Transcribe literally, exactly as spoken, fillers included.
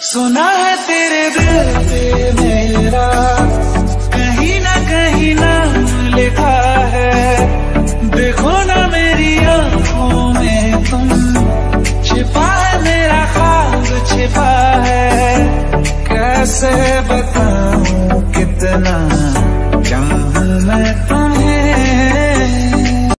सुना है तेरे दिल पे मेरा कहीं ना कहीं नाम लिखा है। देखो ना मेरी आंखों में तुम, छिपा है मेरा ख्वाब छिपा है। कैसे बताऊं कितना चाहूं मैं तुम